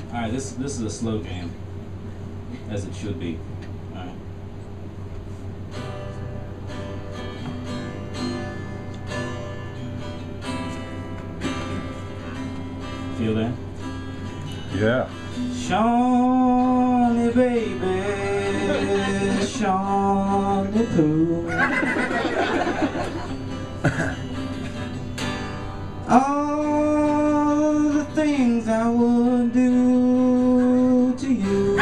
All right, this is a slow jam, as it should be. All right. Feel that? Yeah. Seanie Baby, Seanie Poo. All the things I would do to you.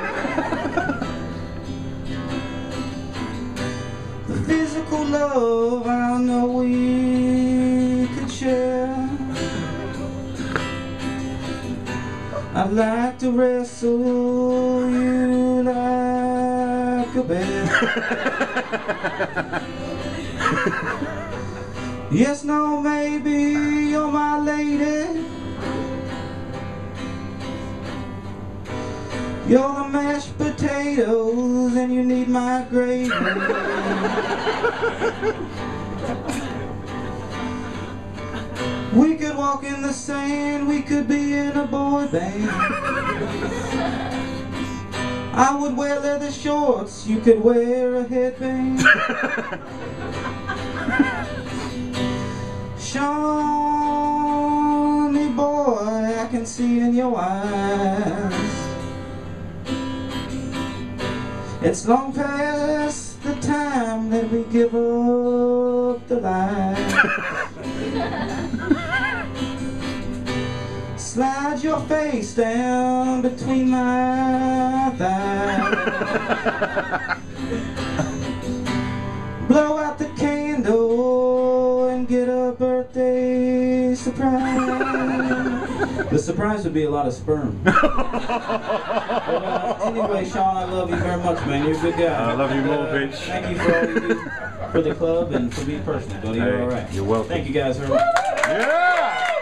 The physical love I know we could share. I'd like to wrestle you like a bear. Yes, no, maybe you're my lady. You're the mashed potatoes and you need my gravy. We could walk in the sand, we could be in a boy band. I would wear leather shorts, you could wear a headband. Shawnee boy, I can see in your eyes. It's long past the time that we give up the light. Slide your face down between my thighs. Blow out the candle and get a birthday surprise. The surprise would be a lot of sperm. Anyway, Sean, I love you very much, man. You're a good guy. I love you more, bitch. Thank you for all you do for the club and for me personally, buddy. You're all right. You're welcome. Thank you guys very much. Yeah!